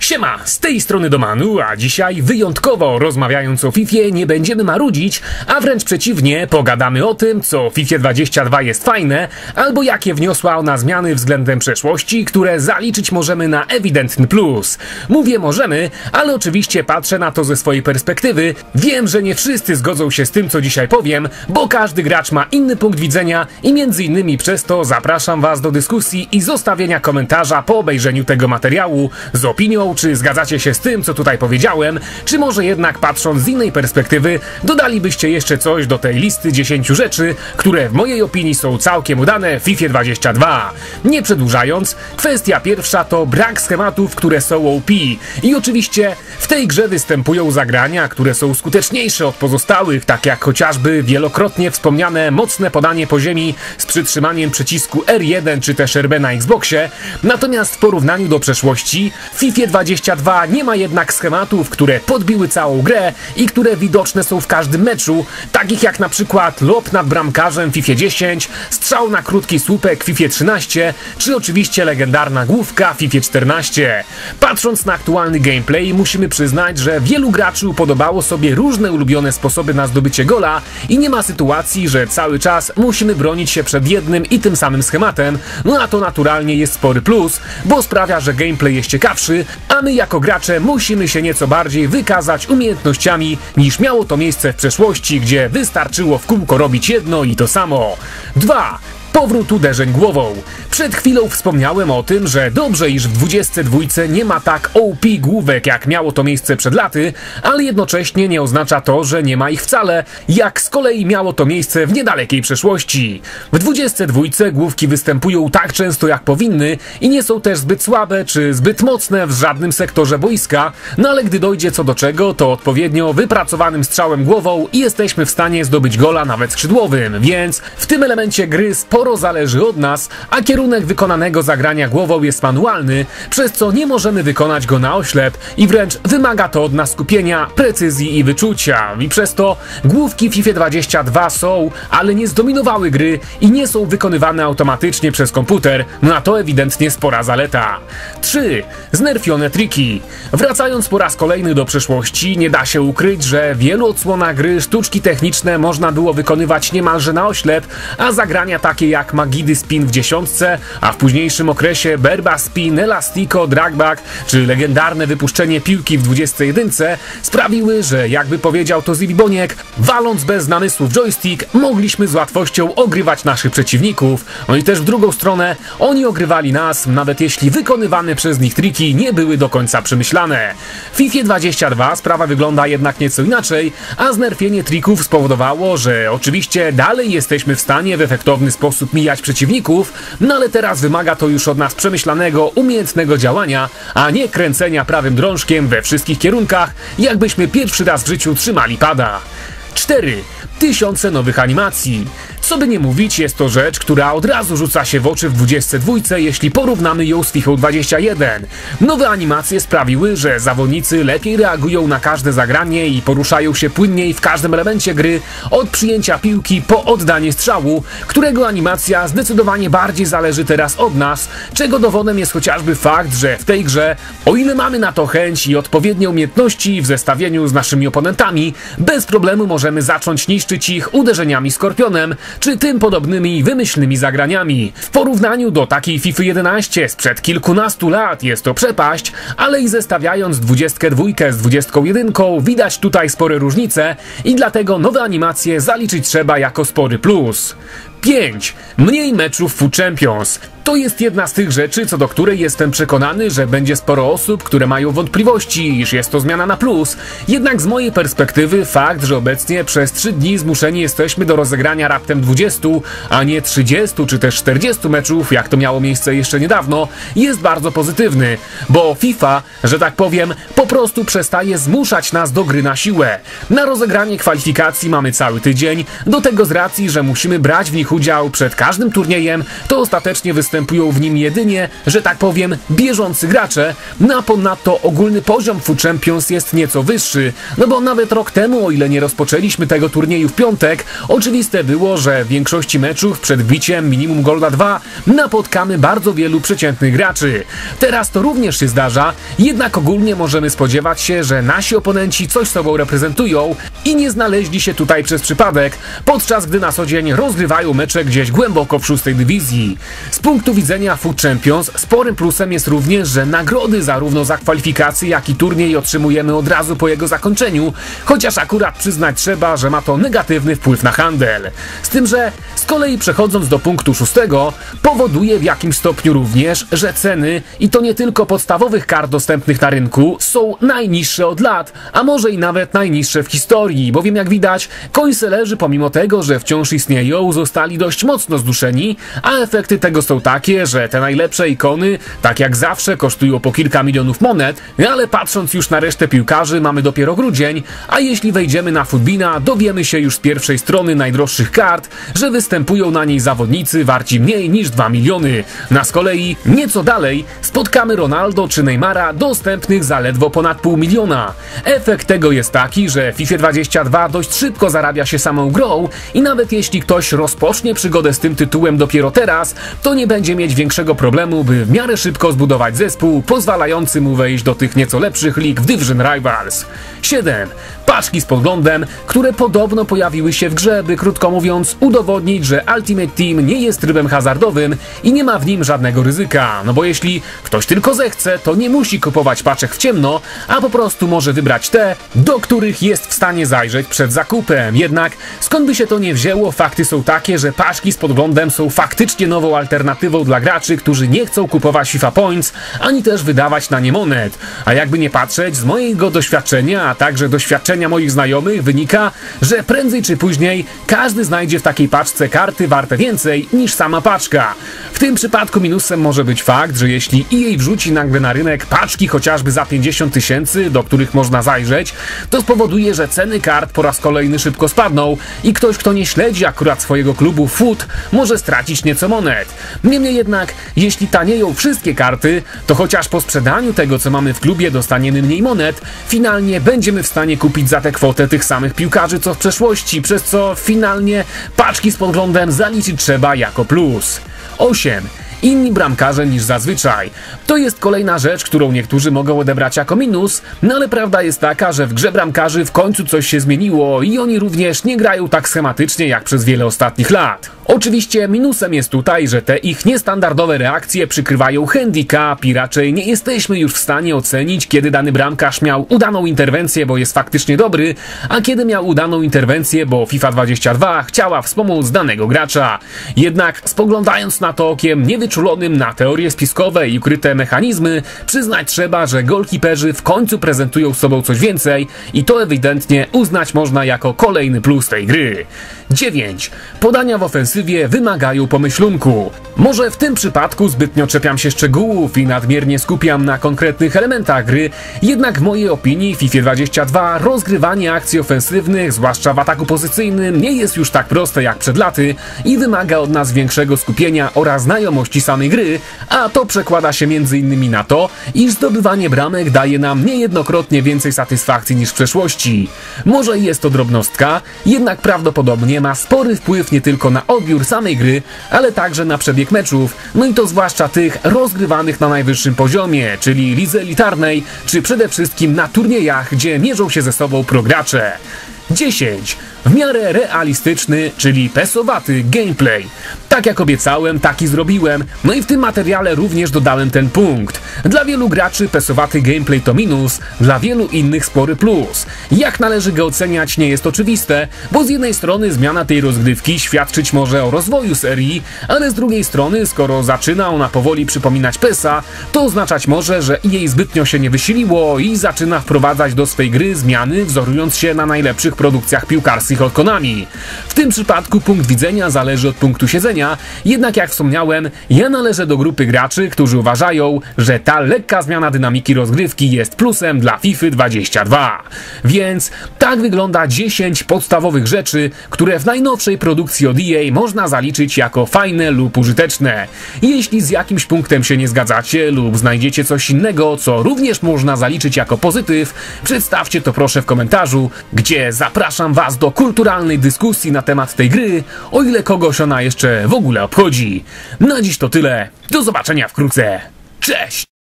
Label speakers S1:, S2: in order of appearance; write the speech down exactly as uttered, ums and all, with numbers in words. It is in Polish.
S1: Siema, z tej strony Domanu, a dzisiaj wyjątkowo rozmawiając o Fifie nie będziemy marudzić, a wręcz przeciwnie, pogadamy o tym, co w Fifie dwadzieścia dwa jest fajne, albo jakie wniosła ona zmiany względem przeszłości, które zaliczyć możemy na ewidentny plus. Mówię możemy, ale oczywiście patrzę na to ze swojej perspektywy. Wiem, że nie wszyscy zgodzą się z tym, co dzisiaj powiem, bo każdy gracz ma inny punkt widzenia i między innymi przez to zapraszam was do dyskusji i zostawienia komentarza po obejrzeniu tego materiału z opinią, czy zgadzacie się z tym, co tutaj powiedziałem, czy może jednak patrząc z innej perspektywy dodalibyście jeszcze coś do tej listy dziesięciu rzeczy, które w mojej opinii są całkiem udane w Fifie dwadzieścia dwa. Nie przedłużając, kwestia pierwsza to brak schematów, które są O P. I oczywiście w tej grze występują zagrania, które są skuteczniejsze od pozostałych, tak jak chociażby wielokrotnie wspomniane mocne podanie po ziemi z przytrzymaniem przycisku R jeden czy też R B na Xboxie, natomiast w porównaniu do przeszłości w Fifie dwadzieścia dwa nie ma jednak schematów, które podbiły całą grę i które widoczne są w każdym meczu, takich jak na przykład lob nad bramkarzem w Fifie dziesięć, strzał na krótki słupek w Fifie trzynaście, czy oczywiście legendarna główka w Fifie czternaście. Patrząc na aktualny gameplay, musimy przyznać, że wielu graczy podobało sobie różne ulubione sposoby na zdobycie gola i nie ma sytuacji, że cały czas musimy bronić się przed jednym i tym samym schematem, no a to naturalnie jest spory plus, bo sprawia, że gameplay jest ciekawszy, a my jako gracze musimy się nieco bardziej wykazać umiejętnościami niż miało to miejsce w przeszłości, gdzie wystarczyło w kółko robić jedno i to samo. dwa. Powrót uderzeń głową. Przed chwilą wspomniałem o tym, że dobrze, iż w dwudziestce dwójce nie ma tak O P główek, jak miało to miejsce przed laty, ale jednocześnie nie oznacza to, że nie ma ich wcale, jak z kolei miało to miejsce w niedalekiej przeszłości. W dwudziestce dwójce główki występują tak często, jak powinny i nie są też zbyt słabe czy zbyt mocne w żadnym sektorze boiska, no ale gdy dojdzie co do czego, to odpowiednio wypracowanym strzałem głową i jesteśmy w stanie zdobyć gola nawet skrzydłowym, więc w tym elemencie gry sporo zależy od nas, a kierunek wykonanego zagrania głową jest manualny, przez co nie możemy wykonać go na oślep i wręcz wymaga to od nas skupienia, precyzji i wyczucia. I przez to główki w Fifie dwadzieścia dwa są, ale nie zdominowały gry i nie są wykonywane automatycznie przez komputer, no a to ewidentnie spora zaleta. trzy. Znerfione triki. Wracając po raz kolejny do przeszłości, nie da się ukryć, że w wielu odsłonach gry sztuczki techniczne można było wykonywać niemalże na oślep, a zagrania takie jak Magidy Spin w dziesiątce, a w późniejszym okresie Berba Spin, Elastico, Dragback czy legendarne wypuszczenie piłki w dwudziestce jedynce sprawiły, że jakby powiedział to Zibi Boniek, waląc bez namysłu w joystick, mogliśmy z łatwością ogrywać naszych przeciwników. No i też w drugą stronę, oni ogrywali nas, nawet jeśli wykonywane przez nich triki nie były do końca przemyślane. W Fifie dwadzieścia dwa sprawa wygląda jednak nieco inaczej, a znerfienie trików spowodowało, że oczywiście dalej jesteśmy w stanie w efektowny sposób mijać przeciwników, no ale teraz wymaga to już od nas przemyślanego, umiejętnego działania, a nie kręcenia prawym drążkiem we wszystkich kierunkach, jakbyśmy pierwszy raz w życiu trzymali pada. cztery. Tysiące nowych animacji. Co by nie mówić, jest to rzecz, która od razu rzuca się w oczy w dwudziestce dwójce, jeśli porównamy ją z Fifą dwadzieścia jeden. Nowe animacje sprawiły, że zawodnicy lepiej reagują na każde zagranie i poruszają się płynniej w każdym elemencie gry, od przyjęcia piłki po oddanie strzału, którego animacja zdecydowanie bardziej zależy teraz od nas, czego dowodem jest chociażby fakt, że w tej grze, o ile mamy na to chęć i odpowiednie umiejętności w zestawieniu z naszymi oponentami, bez problemu możemy zacząć niszczyć ich uderzeniami skorpionem, czy tym podobnymi wymyślnymi zagraniami. W porównaniu do takiej Fify jedenaście sprzed kilkunastu lat jest to przepaść, ale i zestawiając dwudziestkę dwójkę z dwudziestką jedynką widać tutaj spore różnice i dlatego nowe animacje zaliczyć trzeba jako spory plus. pięć. Mniej meczów w Foot Champions. To jest jedna z tych rzeczy, co do której jestem przekonany, że będzie sporo osób, które mają wątpliwości, iż jest to zmiana na plus. Jednak z mojej perspektywy fakt, że obecnie przez trzy dni zmuszeni jesteśmy do rozegrania raptem dwudziestu, a nie trzydziestu czy też czterdziestu meczów, jak to miało miejsce jeszcze niedawno, jest bardzo pozytywny, bo FIFA, że tak powiem, po prostu przestaje zmuszać nas do gry na siłę. Na rozegranie kwalifikacji mamy cały tydzień, do tego z racji, że musimy brać w nich ich udział przed każdym turniejem, to ostatecznie występują w nim jedynie, że tak powiem, bieżący gracze, no a ponadto ogólny poziom Food Champions jest nieco wyższy, no bo nawet rok temu, o ile nie rozpoczęliśmy tego turnieju w piątek, oczywiste było, że w większości meczów przed wbiciem minimum Golda dwa napotkamy bardzo wielu przeciętnych graczy. Teraz to również się zdarza, jednak ogólnie możemy spodziewać się, że nasi oponenci coś sobą reprezentują i nie znaleźli się tutaj przez przypadek, podczas gdy na co dzień rozgrywają mecze gdzieś głęboko w szóstej dywizji. Z punktu widzenia Food Champions sporym plusem jest również, że nagrody zarówno za kwalifikacje, jak i turniej otrzymujemy od razu po jego zakończeniu, chociaż akurat przyznać trzeba, że ma to negatywny wpływ na handel. Z tym, że z kolei przechodząc do punktu szóstego, powoduje w jakimś stopniu również, że ceny, i to nie tylko podstawowych kart dostępnych na rynku, są najniższe od lat, a może i nawet najniższe w historii, bowiem jak widać, coinsellerzy pomimo tego, że wciąż istnieją, zostali dość mocno zduszeni, a efekty tego są takie, że te najlepsze ikony, tak jak zawsze, kosztują po kilka milionów monet, ale patrząc już na resztę piłkarzy, mamy dopiero grudzień, a jeśli wejdziemy na Foodbina, dowiemy się już z pierwszej strony najdroższych kart, że występują na niej zawodnicy warci mniej niż dwa miliony. Na z kolei nieco dalej spotkamy Ronaldo czy Neymara dostępnych za ledwo ponad pół miliona. Efekt tego jest taki, że w FIFA dwadzieścia dwa dość szybko zarabia się samą grą i nawet jeśli ktoś rozpocznie przygodę z tym tytułem dopiero teraz, to nie będzie mieć większego problemu, by w miarę szybko zbudować zespół pozwalający mu wejść do tych nieco lepszych lig w Division Rivals. siedem. Paczki z podglądem, które podobno pojawiły się w grze, by krótko mówiąc udowodnić, że Ultimate Team nie jest trybem hazardowym i nie ma w nim żadnego ryzyka, no bo jeśli ktoś tylko zechce, to nie musi kupować paczek w ciemno, a po prostu może wybrać te, do których jest w stanie zajrzeć przed zakupem. Jednak skąd by się to nie wzięło, fakty są takie, że paczki z podglądem są faktycznie nową alternatywą dla graczy, którzy nie chcą kupować FIFA Points, ani też wydawać na nie monet. A jakby nie patrzeć, z mojego doświadczenia, a także doświadczenia moich znajomych wynika, że prędzej czy później każdy znajdzie w takiej paczce karty warte więcej niż sama paczka. W tym przypadku minusem może być fakt, że jeśli E A wrzuci nagle na rynek paczki chociażby za pięćdziesiąt tysięcy, do których można zajrzeć, to spowoduje, że ceny kart po raz kolejny szybko spadną i ktoś, kto nie śledzi akurat swojego klubu Food, może stracić nieco monet. Niemniej jednak, jeśli tanieją wszystkie karty, to chociaż po sprzedaniu tego, co mamy w klubie, dostaniemy mniej monet, finalnie będziemy w stanie kupić za tę kwotę tych samych piłkarzy co w przeszłości, przez co finalnie paczki z podglądem zaliczyć trzeba jako plus. osiem. Inni bramkarze niż zazwyczaj. To jest kolejna rzecz, którą niektórzy mogą odebrać jako minus, no ale prawda jest taka, że w grze bramkarzy w końcu coś się zmieniło i oni również nie grają tak schematycznie jak przez wiele ostatnich lat. Oczywiście minusem jest tutaj, że te ich niestandardowe reakcje przykrywają handicap i raczej nie jesteśmy już w stanie ocenić, kiedy dany bramkarz miał udaną interwencję, bo jest faktycznie dobry, a kiedy miał udaną interwencję, bo FIFA dwadzieścia dwa chciała wspomóc danego gracza. Jednak spoglądając na to okiem niewyczulonym na teorie spiskowe i ukryte mechanizmy, przyznać trzeba, że golkiperzy w końcu prezentują sobą coś więcej i to ewidentnie uznać można jako kolejny plus tej gry. dziewięć. Podania w ofensywie wymagają pomyślunku. Może w tym przypadku zbytnio czepiam się szczegółów i nadmiernie skupiam na konkretnych elementach gry, jednak w mojej opinii w FIFA dwadzieścia dwa rozgrywanie akcji ofensywnych, zwłaszcza w ataku pozycyjnym, nie jest już tak proste jak przed laty i wymaga od nas większego skupienia oraz znajomości samej gry, a to przekłada się między innymi na to, iż zdobywanie bramek daje nam niejednokrotnie więcej satysfakcji niż w przeszłości. Może jest to drobnostka, jednak prawdopodobnie ma spory wpływ nie tylko na odbiór samej gry, ale także na przebieg meczów, no i to zwłaszcza tych rozgrywanych na najwyższym poziomie, czyli lidze elitarnej, czy przede wszystkim na turniejach, gdzie mierzą się ze sobą progracze. dziesięć. W miarę realistyczny, czyli pesowaty gameplay. Tak jak obiecałem, tak i zrobiłem, no i w tym materiale również dodałem ten punkt. Dla wielu graczy pesowaty gameplay to minus, dla wielu innych spory plus. Jak należy go oceniać, nie jest oczywiste, bo z jednej strony zmiana tej rozgrywki świadczyć może o rozwoju serii, ale z drugiej strony, skoro zaczyna ona powoli przypominać pesa, to oznaczać może, że E A zbytnio się nie wysiliło i zaczyna wprowadzać do swej gry zmiany, wzorując się na najlepszych produkcjach piłkarskich od Konami. W tym przypadku punkt widzenia zależy od punktu siedzenia, porównania, jednak jak wspomniałem, ja należę do grupy graczy, którzy uważają, że ta lekka zmiana dynamiki rozgrywki jest plusem dla FIFA dwadzieścia dwa. Więc tak wygląda dziesięć podstawowych rzeczy, które w najnowszej produkcji od E A można zaliczyć jako fajne lub użyteczne. Jeśli z jakimś punktem się nie zgadzacie lub znajdziecie coś innego, co również można zaliczyć jako pozytyw, przedstawcie to proszę w komentarzu, gdzie zapraszam was do kulturalnej dyskusji na temat tej gry, o ile kogoś ona jeszcze w ogóle obchodzi. Na dziś to tyle, do zobaczenia wkrótce, cześć!